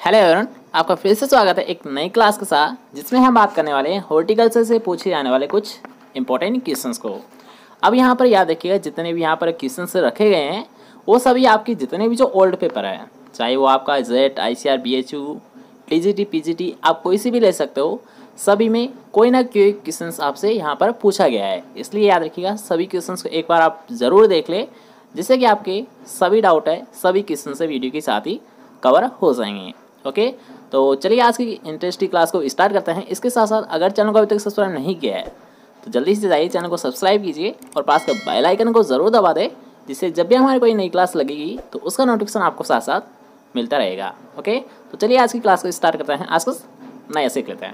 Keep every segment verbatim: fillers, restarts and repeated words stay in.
Hello everyone, आपका फिर से स्वागत है एक नई क्लास के साथ, जिसमें हम बात करने वाले हैं हॉर्टिकल्चर से पूछे जाने वाले कुछ इंपॉर्टेंट क्वेश्चंस को। अब यहाँ पर याद रखिएगा, जितने भी यहाँ पर क्वेश्चंस रखे गए हैं वो सभी आपकी जितने भी जो ओल्ड पेपर है, चाहे वो आपका JET, I C R, B H U, T G T, P G T, आप कोई सी भी ले सकते हो, सभी में कोई ना कोई क्वेश्चंस आपसे यहाँ पर पूछा गया है। इसलिए याद रखिएगा, सभी क्वेश्चंस को एक बार आप ज़रूर देख लें, जिससे कि आपके सभी डाउट है सभी क्वेश्चन से वीडियो के साथ ही कवर हो जाएंगे। ओके, तो चलिए आज की इंटरेस्टिंग क्लास को स्टार्ट करते हैं। इसके साथ साथ अगर चैनल को अभी तक सब्सक्राइब नहीं किया है तो जल्दी से जाइए, चैनल को सब्सक्राइब कीजिए और पास का बेल आइकन को ज़रूर दबा दें, जिससे जब भी हमारी कोई नई क्लास लगेगी तो उसका नोटिफिकेशन आपको साथ साथ मिलता रहेगा। ओके, तो चलिए आज की क्लास को स्टार्ट करते हैं। आज कुछ नया सीख लेते हैं।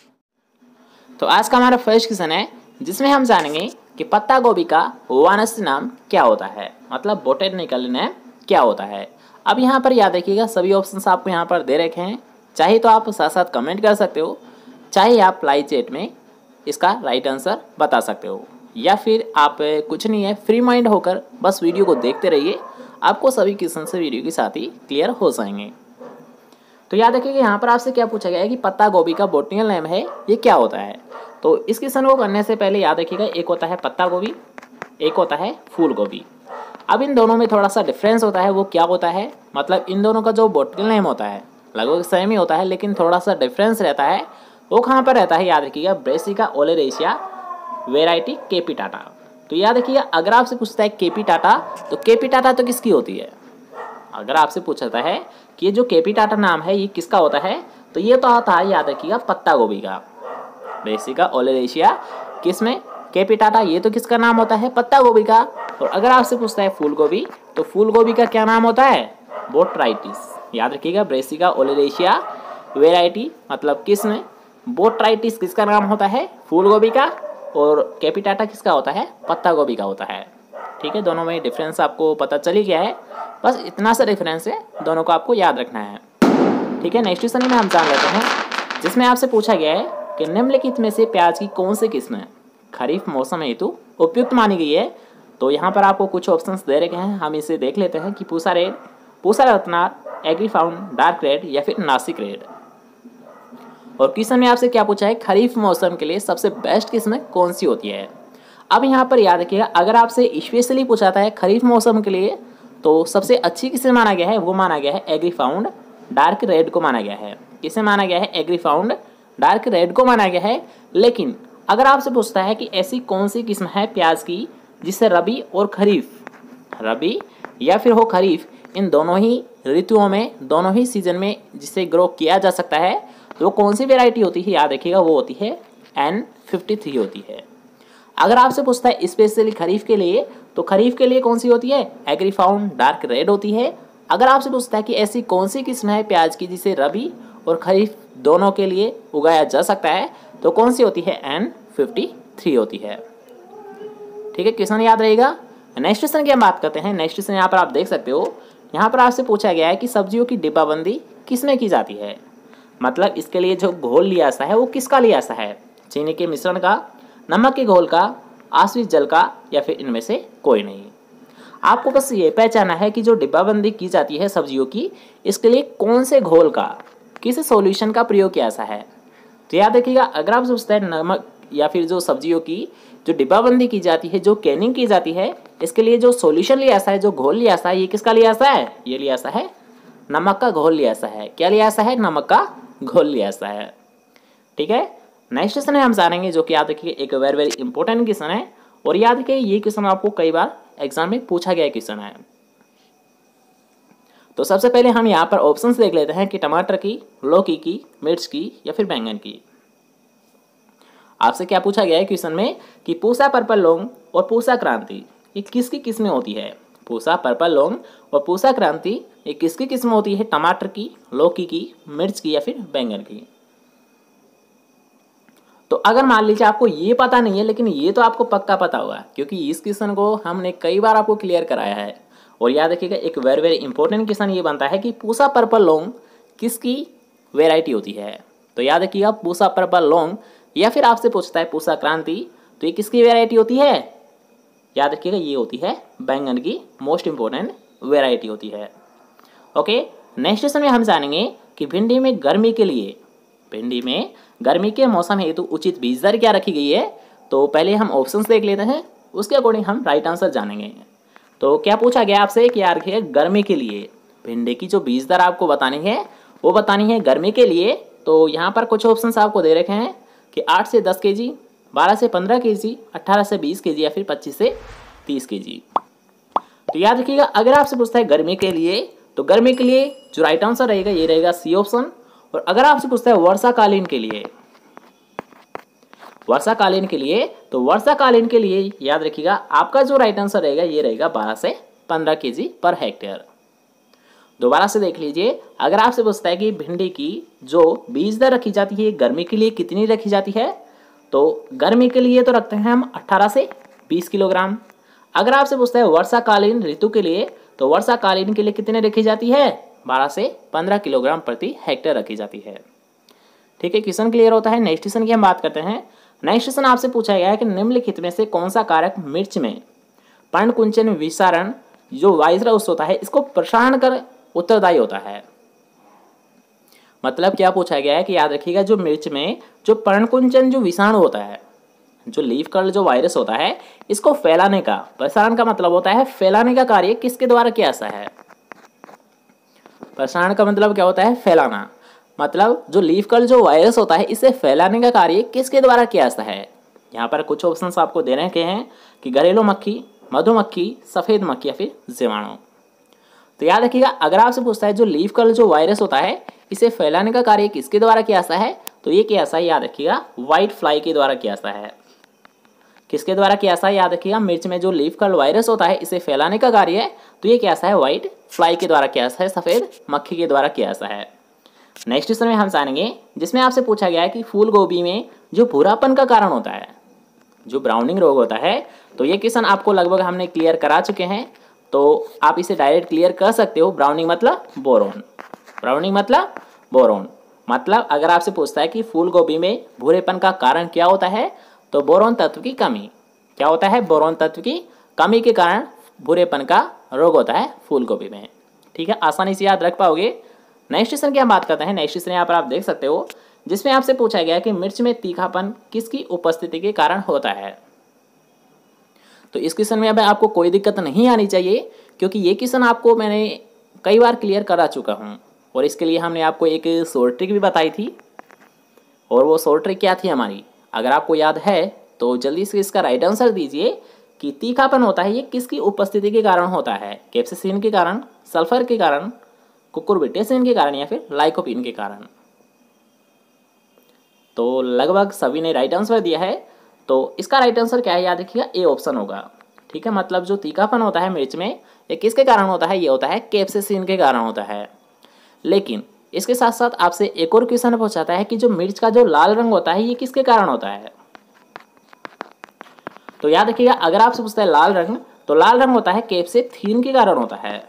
तो आज का हमारा फर्स्ट क्वेश्चन है, जिसमें हम जानेंगे कि पत्ता गोभी का वानस्पतिक नाम क्या होता है, मतलब बोटेनिकल नेम क्या होता है। अब यहाँ पर याद रखिएगा, सभी ऑप्शंस आपको यहाँ पर दे रखे हैं। चाहे तो आप साथ साथ कमेंट कर सकते हो, चाहे आप लाइव चैट में इसका राइट आंसर बता सकते हो, या फिर आप कुछ नहीं है, फ्री माइंड होकर बस वीडियो को देखते रहिए, आपको सभी क्वेश्चन से वीडियो के साथ ही क्लियर हो जाएंगे। तो याद रखिएगा, यहाँ पर आपसे क्या पूछा गया है कि पत्ता गोभी का बोटनिकल नेम है, ये क्या होता है। तो इस क्वेश्चन को करने से पहले याद रखिएगा, एक होता है पत्ता गोभी, एक होता है फूल गोभी। अब इन दोनों में थोड़ा सा डिफरेंस होता है। वो क्या होता है, मतलब इन दोनों का जो बोटनिकल नेम होता है लगभग सेम ही होता है, लेकिन थोड़ा सा डिफरेंस रहता है। वो कहाँ पर रहता है, याद रखिएगा, ब्रेसिका ओलेरेशिया वेराइटी केपिटाटा। तो याद रखिएगा, अगर आपसे पूछता है केपिटाटा, तो केपिटाटा तो किसकी होती है। अगर आपसे पूछता है कि ये जो केपिटाटा नाम है ये किसका होता है, तो ये तो होता है, याद रखिएगा, पत्ता गोभी का। ब्रेसिका ओलेरेशिया किसमें, केपिटाटा, ये तो किसका नाम होता है, पत्ता गोभी का। और अगर आपसे पूछता है फूल गोभी, तो फूल गोभी का क्या नाम होता है, बोट्राइटिस। याद रखिएगा, ब्रेसिका ओलेरेशिया वेराइटी मतलब किसमें, बोट्राइटिस किसका नाम होता है, फूल गोभी का, और केपिटाटा किसका होता है, पत्ता गोभी का होता है। ठीक है, दोनों में डिफरेंस आपको पता चल ही गया है, बस इतना सा डिफरेंस है, दोनों को आपको याद रखना है। ठीक है, नेक्स्ट क्वेश्चन में हम जान लेते हैं, जिसमें आपसे पूछा गया है कि निम्नलिखित में से प्याज की कौन सी किस्म खरीफ मौसम हेतु उपयुक्त मानी गई है। तो यहाँ पर आपको कुछ ऑप्शंस दे रखे हैं, हम इसे देख लेते हैं कि Pusa red, Pusa Ratnar, Agrifound, dark red या फिर नासिक रेड। और क्वेश्चन में आपसे क्या पूछा है, खरीफ मौसम के लिए सबसे बेस्ट किस्म कौन सी होती है। अब यहाँ पर याद रखिएगा, अगर आपसे स्पेशली पूछा है खरीफ मौसम के लिए, तो सबसे अच्छी किसे माना गया है, वो माना गया है एग्रीफाउंड डार्क रेड को माना गया है। किसे माना गया है, एग्रीफाउंड डार्क रेड को माना गया है। लेकिन अगर आपसे पूछता है कि ऐसी कौन सी किस्म है प्याज की जिसे रबी और खरीफ, रबी या फिर हो खरीफ, इन दोनों ही ऋतुओं में, दोनों ही सीजन में जिसे ग्रो किया जा सकता है, तो वो कौन सी वेराइटी होती है, याद रखिएगा, वो होती है एन फिफ्टी थ्री होती है। अगर आपसे पूछता है स्पेशली खरीफ के लिए, तो खरीफ के लिए कौन सी होती है, एग्रीफाउंड डार्क रेड होती है। अगर आपसे पूछता है कि ऐसी कौन सी किस्म है प्याज की जिसे रबी और खरीफ दोनों के लिए उगाया जा सकता है, तो कौन सी होती है, एन फिफ्टी थ्री होती है। ठीक है, क्वेश्चन याद रहेगा। नेक्स्ट क्वेश्चन की हम बात करते हैं। नेक्स्ट क्वेश्चन यहाँ पर आप देख सकते हो, यहाँ पर आपसे पूछा गया है कि सब्जियों की डिब्बाबंदी किसमें की जाती है, मतलब इसके लिए जो घोल लिया जाता है वो किसका लिया जाता है, चीनी के मिश्रण का, नमक के घोल का, आश्रित जल का, या फिर इनमें से कोई नहीं। आपको बस ये पहचाना है कि जो डिब्बाबंदी की जाती है सब्जियों की, इसके लिए कौन से घोल का, किस सॉल्यूशन का प्रयोग किया जाता है। तो याद रखिएगा, अगर आप सोचते हैं नमक या फिर जो सब्जियों की जो डिब्बाबंदी की जाती है, जो कैनिंग की जाती है, इसके लिए जो सॉल्यूशन लिया जाता है, जो घोल लिया जाता है, ये किसका लिया जाता है, ये लिया जाता है नमक का घोल लिया जाता है। क्या लिया जाता है, नमक का घोल लिया जाता है। ठीक है, नेक्स्ट क्वेश्चन है हम जानेंगे, जो कि याद रखिए एक वेरी वेरी इंपॉर्टेंट क्वेश्चन है, और याद रखिए ये क्वेश्चन आपको कई बार एग्जाम में पूछा गया क्वेश्चन है। तो सबसे पहले हम यहाँ पर ऑप्शंस देख लेते हैं कि टमाटर की, लौकी की, मिर्च की या फिर बैंगन की। आपसे क्या पूछा गया है क्वेश्चन में कि पूसा पर्पल लौंग और पूसा क्रांति ये किसकी किस्में होती है। पूसा पर्पल लौंग और पूसा क्रांति ये किसकी किस्म होती है, टमाटर की, लौकी की, मिर्च की या फिर बैंगन की। तो अगर मान लीजिए आपको ये पता नहीं है, लेकिन ये तो आपको पक्का पता होगा, क्योंकि इस क्वेश्चन को हमने कई बार आपको क्लियर कराया है। और याद रखिएगा, एक वेरी वेरी इंपॉर्टेंट क्वेश्चन ये बनता है कि पूसा पर्पल लौंग किसकी वेराइटी होती है। तो याद रखिएगा, पूसा पर्पल लौंग या फिर आपसे पूछता है पूसा क्रांति, तो ये किसकी वेराइटी होती है, याद रखिएगा, ये होती है बैंगन की मोस्ट इंपॉर्टेंट वेराइटी होती है। ओके, नेक्स्ट क्वेश्चन में हम जानेंगे कि भिंडी में गर्मी के लिए भिंडी में गर्मी के मौसम हेतु उचित बीज दर क्या रखी गई है। तो पहले हम ऑप्शंस देख लेते हैं, उसके अकॉर्डिंग हम राइट आंसर जानेंगे। तो क्या पूछा गया आपसे कि यार देखिए गर्मी के लिए भिंडी की जो बीज दर आपको बतानी है वो बतानी है गर्मी के लिए। तो यहाँ पर कुछ ऑप्शंस आपको दे रखे हैं कि आठ से दस के जी, बारह से पंद्रह के जी, अट्ठारह से बीस के जी या फिर पच्चीस से तीस के जी। तो याद रखिएगा अगर आपसे पूछता है गर्मी के लिए तो गर्मी के लिए जो राइट आंसर रहेगा ये रहेगा सी ऑप्शन। और अगर आपसे पूछता है वर्षाकालीन के लिए वर्षाकालीन के लिए तो वर्षाकालीन के लिए याद रखिएगा आपका जो राइट आंसर रहेगा ये रहेगा बारह से पंद्रह के जी पर हेक्टेयर। दोबारा से देख लीजिए, अगर आपसे पूछता है कि भिंडी की जो बीज दर रखी जाती है गर्मी के लिए कितनी रखी जाती है, तो गर्मी के लिए तो रखते हैं हम अट्ठारह से बीस किलोग्राम। अगर आपसे पूछता है वर्षाकालीन ऋतु के लिए तो वर्षाकालीन के लिए कितने रखी जाती है, बारह से पंद्रह किलोग्राम प्रति हेक्टेयर रखी जाती है। ठीक है, क्वेश्चन क्लियर होता है। नेक्स्ट क्वेश्चन की हम बात करते हैं। नेक्स्ट क्वेश्चन आपसे पूछा गया है कि निम्नलिखित में से कौन सा कारक मिर्च में पर्णकुंचन विषारण जो वायरस होता है इसको प्रसारण कर उत्तरदायी होता है। मतलब क्या पूछा गया है कि याद रखिएगा जो मिर्च में जो पर्णकुंचन जो विषाणु होता है, जो लीफ कर्ल जो वायरस होता है इसको फैलाने का, प्रसारण का मतलब होता है फैलाने का कार्य किसके द्वारा किया जाता है। प्रसारण का मतलब क्या होता है, फैलाना। मतलब जो लीफ कर्ल जो वायरस होता है इसे फैलाने का कार्य किसके द्वारा किया जाता है। यहाँ पर कुछ ऑप्शंस आपको दे रखे हैं कि घरेलू मक्खी, मधुमक्खी, सफेद मक्खी या फिर जीवाणु। तो याद रखिएगा अगर आपसे पूछता है जो लीफ कर्ल जो वायरस होता है इसे फैलाने का कार्य किसके द्वारा किया जाता है, तो ये किया जाता है याद रखिएगा व्हाइट फ्लाई के द्वारा किया जाता है। किसके द्वारा किया जाता है, याद रखिएगा मिर्च में जो लीफ कर्ल वायरस होता है इसे फैलाने का कार्य है तो ये किया जाता है व्हाइट फ्लाई के द्वारा किया जाता है, सफेद मक्खी के द्वारा किया जाता है। नेक्स्ट क्वेश्चन में हम जानेंगे जिसमें आपसे पूछा गया है कि फूल गोभी में जो भूरापन का कारण होता है, जो ब्राउनिंग रोग होता है, तो ये क्वेश्चन आपको लगभग हमने क्लियर करा चुके हैं। तो आप इसे डायरेक्ट क्लियर कर सकते हो। ब्राउनिंग मतलब बोरोन, ब्राउनिंग मतलब बोरोन। मतलब अगर आपसे पूछता है कि फूल गोभी में भूरेपन का कारण क्या होता है, तो बोरोन तत्व की कमी। क्या होता है, बोरोन तत्व की कमी के कारण भूरेपन का रोग होता है फूल गोभी में। ठीक है, आसानी से याद रख पाओगे। नेक्स्ट क्वेश्चन की हम बात करते हैं। नेक्स्ट क्वेश्चन यहाँ पर आप देख सकते हो जिसमें आपसे पूछा गया है कि मिर्च में तीखापन किसकी उपस्थिति के कारण होता है। तो इस क्वेश्चन में अब आपको कोई दिक्कत नहीं आनी चाहिए क्योंकि ये क्वेश्चन आपको मैंने कई बार क्लियर करा चुका हूँ और इसके लिए हमने आपको एक शॉर्ट ट्रिक भी बताई थी। और वो शॉर्ट ट्रिक क्या थी हमारी, अगर आपको याद है तो जल्दी से इसका राइट आंसर दीजिए कि तीखापन होता है ये किसकी उपस्थिति के कारण होता है, कैप्साइसिन के कारण, सल्फर के कारण, कुकुरबिटेसिन के कारण या फिर लाइकोपीन के कारण। तो लगभग सभी ने राइट आंसर दिया है। तो इसका राइट आंसर क्या है, याद रखिएगा ए ऑप्शन होगा। ठीक है, मतलब जो तीखापन होता है मिर्च में ये किसके कारण होता है, ये होता है कैप्साइसिन के कारण होता है। लेकिन इसके साथ साथ आपसे एक और क्वेश्चन पूछाता है कि जो मिर्च का जो लाल रंग होता है ये किसके कारण होता है। तो याद रखिएगा अगर आपसे पूछता है लाल रंग तो लाल रंग होता है कैप्साइसिन के कारण होता है,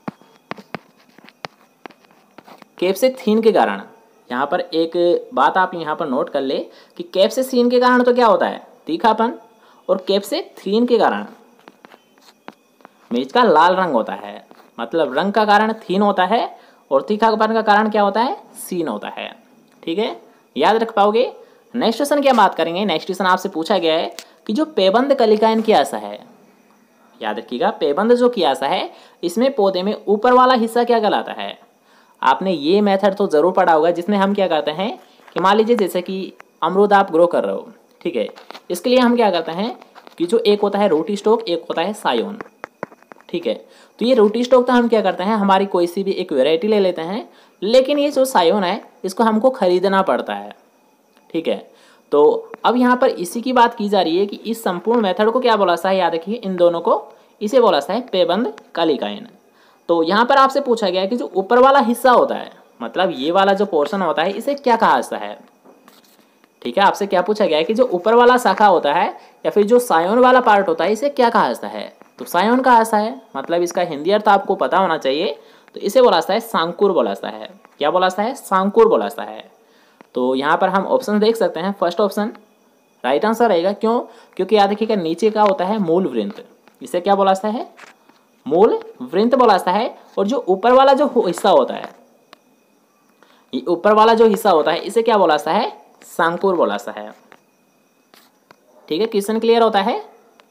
कैप्साइसिन के कारण। यहाँ पर एक बात आप यहाँ पर नोट कर ले कि कैप्साइसिन के कारण तो क्या होता है तीखापन, और कैप्साइसिन के कारण मिर्च का लाल रंग होता है। मतलब रंग का कारण थीन होता है और तीखापन का कारण क्या होता है, सीन होता है। ठीक है, याद रख पाओगे। नेक्स्ट क्वेश्चन की हम बात करेंगे। नेक्स्ट क्वेश्चन आपसे पूछा गया है कि जो पेबंद कलिकाएं की आशा है, याद रखिएगा पेबंद जो की आशा है इसमें पौधे में ऊपर वाला हिस्सा क्या कहलाता है। आपने ये मेथड तो जरूर पढ़ा होगा जिसमें हम क्या करते हैं कि मान लीजिए जैसे कि अमरूद आप ग्रो कर रहे हो, ठीक है, इसके लिए हम क्या करते हैं कि जो एक होता है रूटी स्टॉक, एक होता है सायोन। ठीक है, तो ये रूटी स्टॉक तो हम क्या करते हैं हमारी कोई सी भी एक वैरायटी ले लेते हैं, लेकिन ये जो सायोन है इसको हमको खरीदना पड़ता है। ठीक है, तो अब यहाँ पर इसी की बात की जा रही है कि इस संपूर्ण मेथड को क्या बोला सा है, याद रखिए इन दोनों को इसे बोला सा है पेबंद कलिकाएं। तो यहाँ पर आपसे पूछा गया है कि जो ऊपर वाला हिस्सा होता है, मतलब ये वाला जो पोर्शन होता है इसे क्या कहा जाता है। ठीक है, आपसे क्या पूछा गया है कि जो ऊपर वाला शाखा होता है या फिर जो सायोन वाला पार्ट होता है इसे क्या कहा जाता है। तो सायोन कहा जाता है, मतलब इसका हिंदी अर्थ आपको पता होना चाहिए। तो इसे बोला जाता है सांकुर बोला जाता है। क्या बोला जाता है, सांकुर बोला जाता है। तो यहाँ पर हम ऑप्शन देख सकते हैं। फर्स्ट ऑप्शन राइट आंसर रहेगा। क्यों, क्योंकि याद रखिएगा नीचे का होता है मूल वृंत, इसे क्या बोला जाता है, मूल वृंत बोला जाता है। और जो ऊपर वाला जो हिस्सा होता है ये ऊपर वाला जो हिस्सा होता है इसे क्या बोलाता है, सांकुर बोलाता है। ठीक है, क्वेश्चन क्लियर होता है।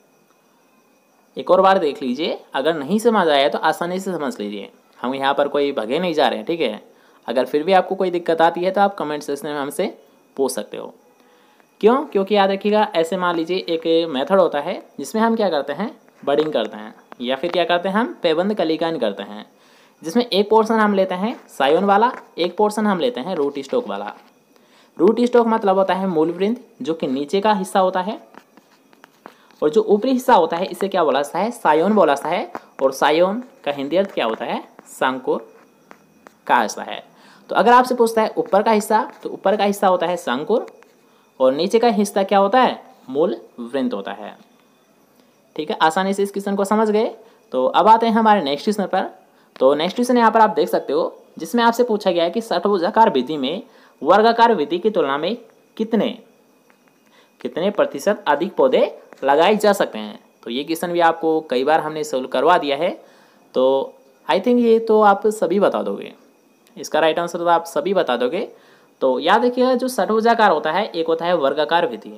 एक और बार देख लीजिए, अगर नहीं समझ आया तो आसानी से समझ लीजिए, हम यहाँ पर कोई भगे नहीं जा रहे हैं। ठीक है, अगर फिर भी आपको कोई दिक्कत आती है तो आप कमेंट सेक्शन में हमसे पूछ सकते हो। क्यों? क्योंकि याद रखिएगा, ऐसे मान लीजिए एक मेथड होता है जिसमें हम क्या करते हैं, बडिंग करते हैं, या फिर क्या करते हैं, हम पेबंद कलिकान करते हैं, जिसमें एक पोर्शन हम लेते हैं सायोन वाला, एक पोर्शन हम लेते हैं रूट स्टॉक वाला। रूट स्टॉक मतलब होता है मूल वृंद, जो कि नीचे का हिस्सा होता है, और जो ऊपरी हिस्सा होता है इसे क्या बोलाता है, सायोन बोलाता है। और सायोन का हिंदी अर्थ क्या होता है, सांकुर का हिस्सा है। तो अगर आपसे पूछता है ऊपर का हिस्सा, तो ऊपर का हिस्सा होता है सांकुर, और नीचे का हिस्सा क्या होता है, मूल वृंत होता है। ठीक है, आसानी से इस क्वेश्चन को समझ गए। तो अब आते हैं हमारे नेक्स्ट क्वेश्चन पर। तो नेक्स्ट क्वेश्चन यहाँ पर आप देख सकते हो, जिसमें आपसे पूछा गया है कि षट्भुजाकार विधि में वर्गाकार विधि की तुलना में कितने कितने प्रतिशत अधिक पौधे लगाए जा सकते हैं। तो ये क्वेश्चन भी आपको कई बार हमने सोल्व करवा दिया है, तो आई थिंक ये तो आप सभी बता दोगे, इसका राइट आंसर तो आप सभी बता दोगे। तो याद रखिएगा, जो षट्भुजाकार होता है एक होता है वर्गाकार विधि,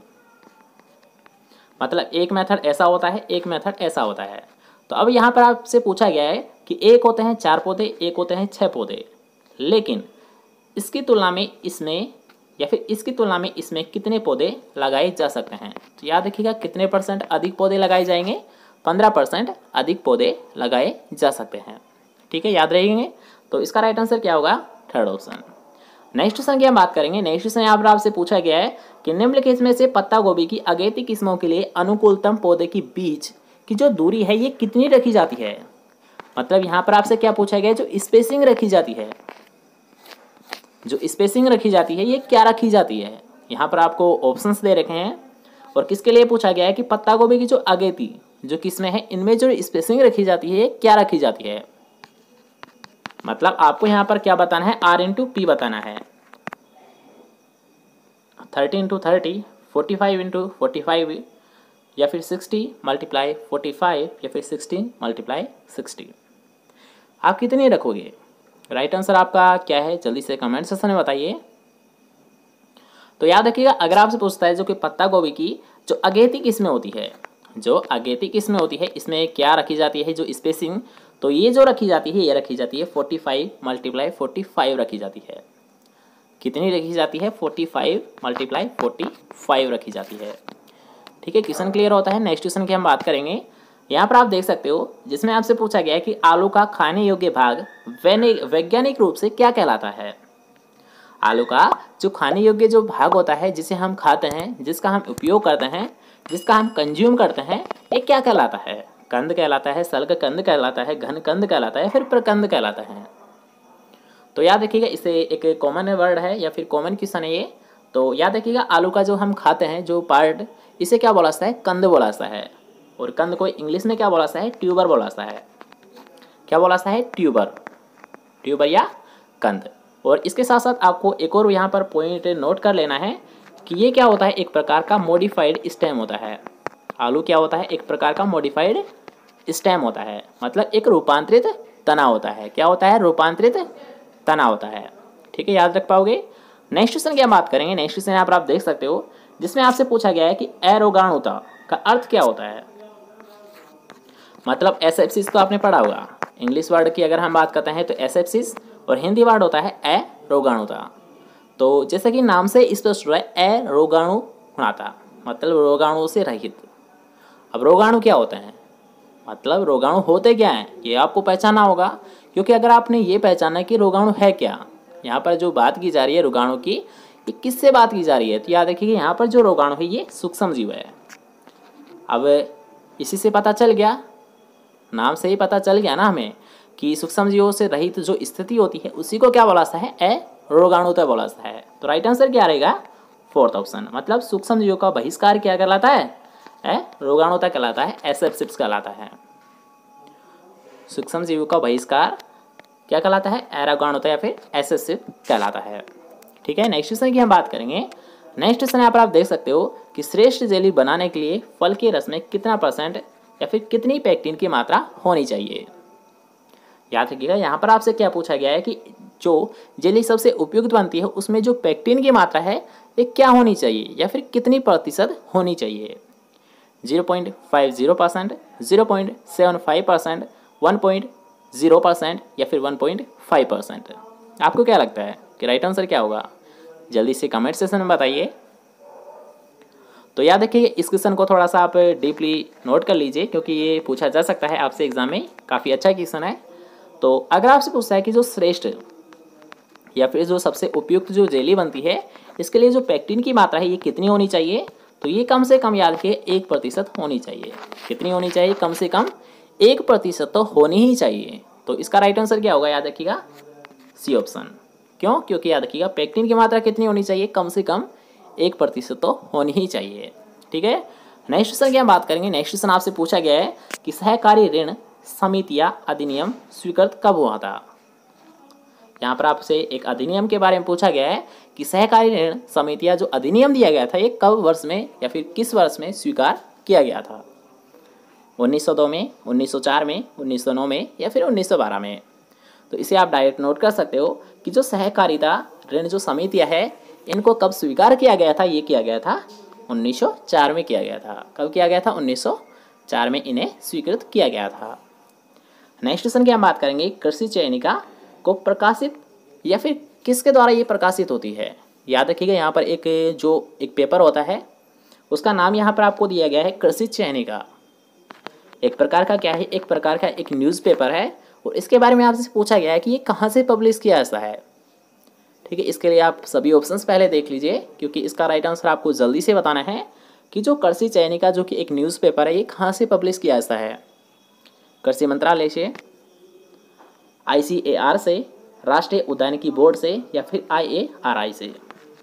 मतलब एक मेथड ऐसा होता है, एक मेथड ऐसा होता है। तो अब यहाँ पर आपसे पूछा गया है कि एक होते हैं चार पौधे, एक होते हैं छः पौधे, लेकिन इसकी तुलना में इसमें या फिर इसकी तुलना में इसमें कितने पौधे लगाए जा सकते हैं। तो याद रखिएगा, कितने परसेंट अधिक पौधे लगाए जाएंगे, पंद्रह परसेंट अधिक पौधे लगाए जा सकते हैं। ठीक है, याद रहेंगे। तो इसका राइट आंसर क्या होगा, थर्ड ऑप्शन। नेक्स्ट क्वेश्चन की हम बात करेंगे। नेक्स्ट क्वेश्चन यहाँ पर आपसे पूछा गया है कि निम्नलिखित में से पत्ता गोभी की अगेती किस्मों के लिए अनुकूलतम पौधे की बीच की जो दूरी है ये कितनी रखी जाती है। मतलब यहाँ पर आपसे क्या पूछा गया है, जो स्पेसिंग रखी जाती है, जो स्पेसिंग रखी जाती है ये क्या रखी जाती है। यहाँ पर आपको ऑप्शंस दे रखे हैं, और किसके लिए पूछा गया है कि पत्ता गोभी की जो अगेती जो किस्में हैं इनमें जो स्पेसिंग रखी जाती है ये क्या रखी जाती है। मतलब आपको यहाँ पर क्या बताना है, आर इंटू पी बताना है। Thirty into thirty, forty five into forty five, या फिर सिक्सटी मल्टीप्लाई फोर्टी फाइव, या फिर सिक्सटी मल्टीप्लाई सिक्सटी। आप कितने रखोगे। राइट आंसर आपका क्या है, जल्दी से कमेंट सेक्शन में बताइए। तो याद रखिएगा, अगर आपसे पूछता है जो कि पत्ता गोभी की जो अगेती किस्में होती है, जो अगेती किस्में होती है इसमें क्या रखी जाती है, जो स्पेसिंग, तो ये जो रखी जाती है ये रखी जाती है forty five multiply forty five रखी जाती है। कितनी रखी जाती है, forty five multiply forty five रखी जाती है। ठीक है, क्वेश्चन क्लियर होता है। नेक्स्ट क्वेश्चन की हम बात करेंगे। यहाँ पर आप देख सकते हो, जिसमें आपसे पूछा गया है कि आलू का खाने योग्य भाग वैज्ञानिक रूप से क्या कहलाता है। आलू का जो खाने योग्य जो भाग होता है, जिसे हम खाते हैं, जिसका हम उपयोग करते हैं, जिसका हम कंज्यूम करते हैं, ये क्या कहलाता है। कंद कहलाता है, सल्क कंद कहलाता है, घन कंद कहलाता है, फिर प्रकंद कहलाता है। तो याद रखिएगा, इसे एक कॉमन वर्ड है या फिर कॉमन क्वेश्चन है ये। तो याद रखिएगा, आलू का जो हम खाते हैं जो पार्ट, इसे क्या बोलाता है, कंद बोलाता है। और कंद को इंग्लिश में क्या बोलाता है, ट्यूबर बोलाता है। क्या बोलाता है, ट्यूबर, ट्यूबर या कंद। और इसके साथ साथ आपको एक और यहाँ पर पॉइंट नोट कर लेना है कि ये क्या होता है, एक प्रकार का मॉडिफाइड स्टेम होता है। आलू क्या होता है, एक प्रकार का मॉडिफाइड स्टेम होता है, मतलब एक रूपांतरित तना होता है। क्या होता है, रूपांतरित तना होता है। ठीक है, याद रख पाओगे। नेक्स्ट क्वेश्चन की हम बात करेंगे। नेक्स्ट क्वेश्चन यहाँ पर आप देख सकते हो, जिसमें आपसे पूछा गया है कि अरोगाणुता का अर्थ क्या होता है। मतलब एसेप्सिस तो आपने पढ़ा होगा, इंग्लिश वर्ड की अगर हम बात करते हैं तो एसेप्सिस, और हिंदी वर्ड होता है अरोगाणुता। तो जैसे कि नाम से स्पष्ट हो रहा है, अरोगाणुता मतलब रोगाणु से रहित। अब रोगाणु क्या होते हैं, मतलब रोगाणु होते क्या हैं, ये आपको पहचाना होगा। क्योंकि अगर आपने ये पहचाना कि रोगाणु है क्या, यहाँ पर जो बात की जा रही है रोगाणु की, ये किससे बात की जा रही है, तो याद रखिए कि यहाँ पर जो रोगाणु है ये सूक्ष्म जीव है। अब इसी से पता चल गया, नाम से ही पता चल गया ना हमें कि सूक्ष्म जीवों से रहित जो स्थिति होती है उसी को क्या बोलाता है, अरोगाणुता बोलाता है। तो राइट आंसर क्या रहेगा, फोर्थ ऑप्शन। मतलब सूक्ष्म जीवों का बहिष्कार क्या कहलाता है, अरोगाणुता कहलाता है, एसेप्सिस कहलाता है। सूक्ष्म जीवों का बहिष्कार क्या कहलाता है, अरोगाणुता या फिर एसेप्सिस कहलाता है। ठीक है, नेक्स्ट क्वेश्चन की हम बात करेंगे। नेक्स्ट क्वेश्चन यहाँ पर आप देख सकते हो कि श्रेष्ठ जेली बनाने के लिए फल के रस में कितना परसेंट या फिर कितनी पेक्टिन की मात्रा होनी चाहिए। याद रखिएगा, यहाँ पर आपसे क्या पूछा गया है कि जो जेली सबसे उपयुक्त बनती है उसमें जो पेक्टिन की मात्रा है ये क्या होनी चाहिए या फिर कितनी प्रतिशत होनी चाहिए? Zero point five zero percent, zero point seven five percent, one point zero percent या फिर वन पॉइंट फाइव परसेंट? आपको क्या लगता है कि राइट आंसर क्या होगा? जल्दी से कमेंट सेक्शन में बताइए। तो याद रखिए इस क्वेश्चन को थोड़ा सा आप डीपली नोट कर लीजिए क्योंकि ये पूछा जा सकता है आपसे एग्जाम में, काफ़ी अच्छा क्वेश्चन है। तो अगर आपसे पूछता है कि जो श्रेष्ठ या फिर जो सबसे उपयुक्त जो जेली बनती है इसके लिए जो पेक्टिन की मात्रा है ये कितनी होनी चाहिए, तो ये कम से कम याद रखिए एक प्रतिशत होनी चाहिए। कितनी होनी चाहिए? कम से कम एक प्रतिशत तो होनी ही चाहिए। तो इसका राइट आंसर क्या होगा? याद रखिएगा सी ऑप्शन। क्यों? क्योंकि याद रखिएगा पेक्टिन की मात्रा कितनी होनी चाहिए? कम से कम एक प्रतिशत तो होनी ही चाहिए। ठीक है, नेक्स्ट क्वेश्चन की हम बात करेंगे। नेक्स्ट क्वेश्चन आपसे पूछा गया है कि सहकारी ऋण समितियां अधिनियम स्वीकृत कब हुआ था? यहाँ पर आपसे एक अधिनियम के बारे में पूछा गया है कि सहकारी ऋण समितियां जो अधिनियम दिया गया था ये कब वर्ष में या फिर किस वर्ष में स्वीकार किया गया था? उन्नीस सौ दो में, उन्नीस सौ चार में, उन्नीस सौ नौ में या फिर उन्नीस सौ बारह में? तो इसे आप डायरेक्ट नोट कर सकते हो कि जो सहकारिता ऋण जो समितियां है इनको कब स्वीकार किया गया था? ये किया गया था उन्नीस सौ चार में किया गया था। कब किया गया था? उन्नीस सौ चार में इन्हें स्वीकृत किया गया था। नेक्स्ट क्वेश्चन की हम बात करेंगे, कृषि चयनिका को प्रकाशित या फिर किसके द्वारा ये प्रकाशित होती है? याद रखिएगा यहाँ पर एक जो एक पेपर होता है उसका नाम यहाँ पर आपको दिया गया है कृषि चयनिका। एक प्रकार का क्या है? एक प्रकार का एक न्यूज़पेपर है और इसके बारे में आपसे पूछा गया है कि ये कहाँ से पब्लिश किया जाता है। ठीक है, इसके लिए आप सभी ऑप्शंस पहले देख लीजिए क्योंकि इसका राइट आंसर आपको जल्दी से बताना है कि जो कृषि चयनिका जो कि एक न्यूज़पेपर है ये कहाँ से पब्लिश किया जाता है? कृषि मंत्रालय से, आई सी ए आर से, राष्ट्रीय उद्यानिकी बोर्ड से या फिर आई ए आर आई से?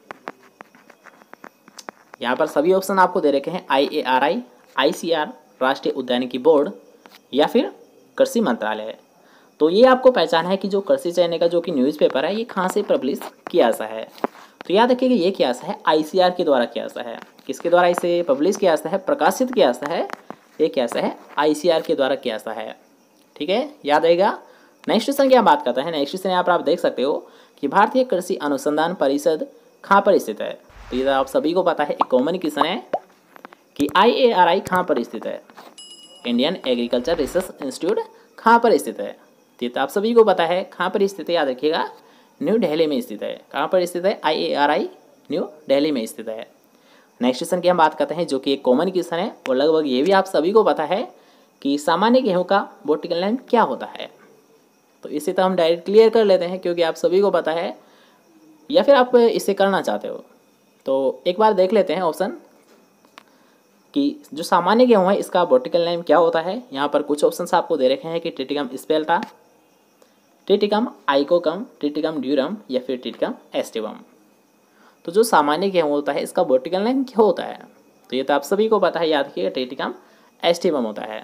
यहाँ पर सभी ऑप्शन आपको दे रखे हैं, आई A R I, I C are, राष्ट्रीय उद्यानिकी बोर्ड या फिर कृषि मंत्रालय। तो ये आपको पहचाना है कि जो कृषि चयनिका जो कि न्यूज़पेपर है ये कहाँ से पब्लिश किया जाता है। तो याद रखिएगा ये किया जाता है आई सी आर के द्वारा किया जाता है। किसके द्वारा इसे पब्लिश किया जाता है, प्रकाशित किया जाता है? ये किया जाता है आई सी आर के द्वारा किया जाता है। ठीक है, याद रहेगा। नेक्स्ट क्वेश्चन की हम बात करते हैं। नेक्स्ट क्वेश्चन यहाँ पर आप देख सकते हो कि भारतीय कृषि अनुसंधान परिषद कहाँ पर स्थित है? तो ये आप सभी को पता है, एक कॉमन क्वेश्चन है कि आई ए आर आई कहाँ पर स्थित है? इंडियन एग्रीकल्चर रिसर्च इंस्टीट्यूट कहाँ पर स्थित है? तो आप सभी को पता है कहाँ पर स्थित है। याद रखिएगा न्यू दिल्ली में स्थित है। कहाँ पर स्थित है? I A R I New Delhi में स्थित है। नेक्स्ट क्वेश्चन की हम बात करते हैं जो कि एक कॉमन क्वेश्चन है और लगभग ये भी आप सभी को पता है कि सामान्य गेहूं का बोटिकल नेम क्या होता है? तो इसे तो हम डायरेक्ट क्लियर कर लेते हैं क्योंकि आप सभी को पता है, या फिर आप इसे करना चाहते हो। तो एक बार देख लेते हैं ऑप्शन कि जो सामान्य गेहूं है इसका बोटिकल नेम क्या होता है। यहाँ पर कुछ ऑप्शंस आपको दे रखे हैं कि triticum spelta, triticum dicoccum, triticum durum या फिर ट्रिटिकम एस्टिवम। तो जो सामान्य गेहूं होता है इसका बोटिकल नेम क्या होता है? तो ये तो आप सभी को पता है, याद रखिएगा ट्रिटिकम एस्टिवम होता है।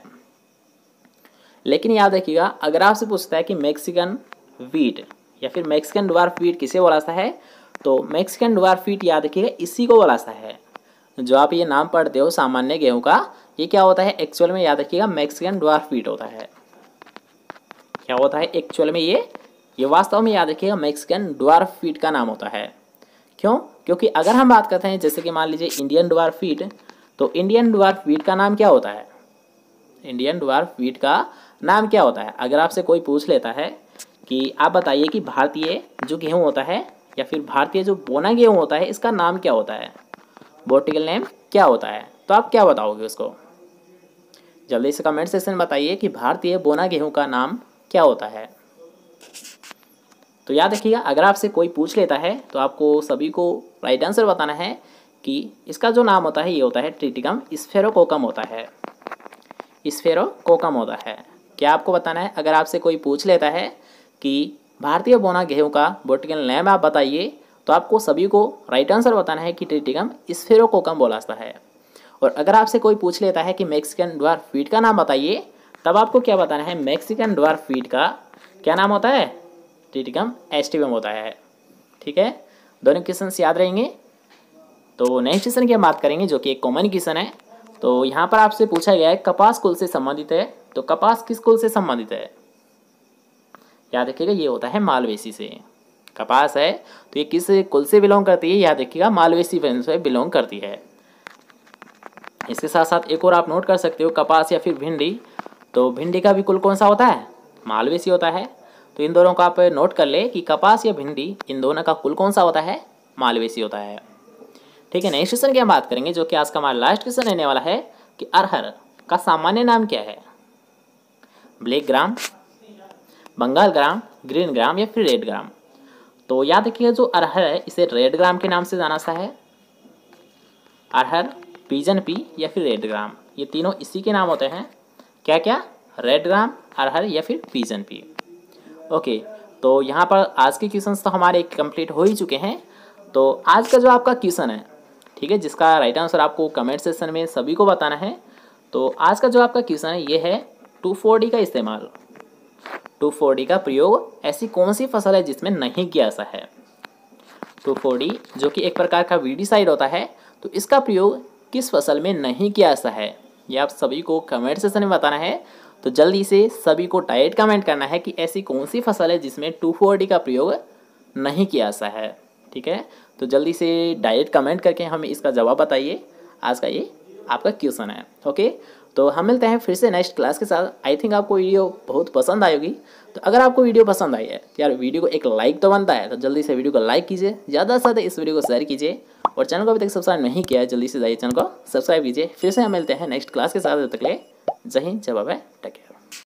लेकिन याद रखिएगा अगर आपसे पूछता है कि मैक्सिकन वीट या फिर मैक्सिकन ड्वार्फ वीट किसे बोला जाता है, तो मैक्सिकन ड्वार्फ वीट याद रखिएगा इसी को बोला जाता है। जो आप ये नाम पढ़ते हो सामान्य गेहूं का, ये क्या होता है एक्चुअल में? याद रखिएगा मैक्सिकन ड्वार्फ वीट होता है। क्या होता है एक्चुअल में? ये ये वास्तव में याद रखिएगा मैक्सिकन ड्वार्फ वीट का नाम होता है। क्यों? क्योंकि अगर हम बात करते हैं जैसे कि मान लीजिए इंडियन ड्वार्फ वीट, तो इंडियन ड्वार्फ वीट का नाम क्या होता है? इंडियन ड्वार्फ वीट का नाम क्या होता है? अगर आपसे कोई पूछ लेता है कि आप बताइए कि भारतीय जो गेहूं होता है या फिर भारतीय जो बोना गेहूं होता है इसका नाम क्या होता है, बोटिकल नेम क्या होता है, तो आप क्या बताओगे उसको? जल्दी से कमेंट सेक्शन में बताइए कि भारतीय बोना गेहूं का नाम क्या होता है। तो याद रखिएगा अगर आपसे कोई पूछ लेता है तो आपको सभी को राइट आंसर बताना है कि इसका जो नाम होता है ये होता है ट्रिटिकम स्फेरोकोकम होता है। स्फेरोकोकम होता है। क्या आपको बताना है? अगर आपसे कोई पूछ लेता है कि भारतीय बोना गेहूं का बोटिकल नेम आप बताइए, तो आपको सभी को राइट आंसर बताना है कि ट्रिटिकम स्फेरोकोकम बोला जाता है। और अगर आपसे कोई पूछ लेता है कि मैक्सिकन ड्वार्फ वीट का नाम बताइए, तब आपको क्या बताना है? मैक्सिकन ड्वार्फ वीट का क्या नाम होता है? ट्रिटिकम एस्टिवम होता है। ठीक है, दोनों क्वेश्चन याद रहेंगे। तो नेक्स्ट क्वेश्चन की हम बात करेंगे जो कि एक कॉमन क्वेश्चन है। तो यहाँ पर आपसे पूछा गया है कपास कुल से संबंधित है, तो कपास किस कुल से संबंधित है? याद रखिएगा ये होता है मालवेसी से। कपास है तो ये किस कुल से बिलोंग करती है, याद रखिएगा मालवेसी वंश से बिलोंग करती है। इसके साथ साथ एक और आप नोट कर सकते हो, कपास या फिर भिंडी, तो भिंडी का भी कुल कौन सा होता है, मालवेसी होता है। तो इन दोनों को आप नोट कर ले कि कपास या भिंडी, इन दोनों का कुल कौन सा होता है, मालवेसी होता है। ठीक है, नेक्स्ट क्वेश्चन की हम बात करेंगे जो कि आज का हमारा लास्ट क्वेश्चन रहने वाला है कि अरहर का सामान्य नाम क्या है, black gram, Bengal gram, green gram या फिर रेड ग्राम। तो याद रखिएगा जो अरहर है इसे रेड ग्राम के नाम से जाना सा है, अरहर, पिजन पी या फिर रेड ग्राम, ये तीनों इसी के नाम होते हैं। क्या क्या, रेड ग्राम, अरहर या फिर पिजन पी। ओके, तो यहाँ पर आज के क्वेश्चंस तो हमारे कंप्लीट हो ही चुके हैं। तो आज का जो आपका क्वेश्चन है, ठीक है, जिसका राइट आंसर आपको कमेंट सेक्शन में सभी को बताना है। तो आज का जो आपका क्वेश्चन है ये है टू फोर डी का इस्तेमाल, टू फोर डी का प्रयोग ऐसी कौन सी फसल है जिसमें नहीं किया सा है। टू फोर डी जो कि एक प्रकार का वीडीसाइड होता है, तो इसका प्रयोग किस फसल में नहीं किया सा है, ये आप सभी को कमेंट सेक्शन में बताना है। तो जल्दी से सभी को डायरेक्ट कमेंट करना है कि ऐसी कौन सी फसल है जिसमें टू फोर डी का प्रयोग नहीं किया सा है। ठीक है, तो जल्दी से डायरेक्ट कमेंट करके हमें इसका जवाब बताइए। आज का ये आपका क्वेश्चन है। ओके, तो हम मिलते हैं फिर से नेक्स्ट क्लास के साथ। आई थिंक आपको वीडियो बहुत पसंद आएगी। तो अगर आपको वीडियो पसंद आई है यार, वीडियो को एक लाइक तो बनता है, तो जल्दी से वीडियो को लाइक कीजिए, ज़्यादा से ज़्यादा इस वीडियो को शेयर कीजिए, और चैनल को अभी तक सब्सक्राइब नहीं किया है जल्दी से जाइए चैनल को सब्सक्राइब कीजिए। फिर से हम मिलते हैं नेक्स्ट क्लास के साथ, तब तक के लिए जय हिंद, जय बाय, टेक केयर।